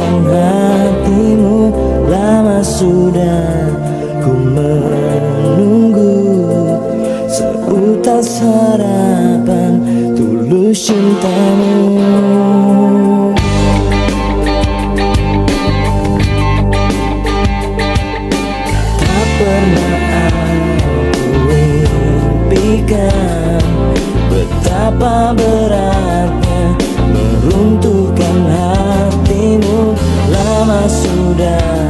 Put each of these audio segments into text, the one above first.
meruntuhkan hatimu. Lama sudah ku menunggu seutas harapan tulus cintamu. Tak pernah aku impikan betapa beratnya meruntuhkan hatimu. Lama sudah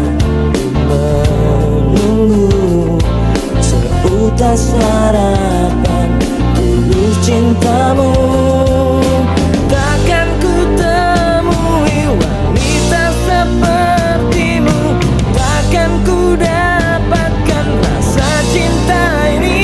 menunggu seutas harapan tulus cintamu. Takkan ku temui wanita sepertimu, takkan ku dapatkan rasa cinta ini.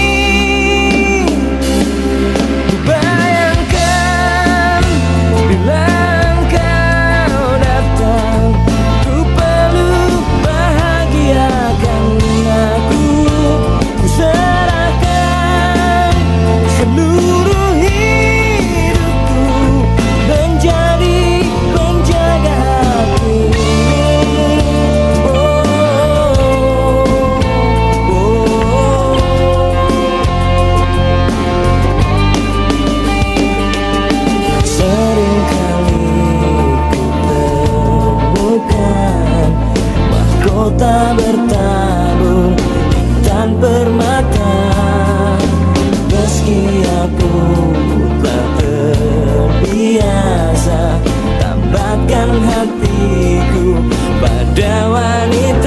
Ku bayangkan bila engkau datang, ku peluk bahagiakan aku. Ku serahkan seluruh hidupku menjadi penjaga hatimu. Seringkali ku temukan mahkota bertabur intan permata. Meski aku tak terbiasa, tambahkan hatiku pada wanita.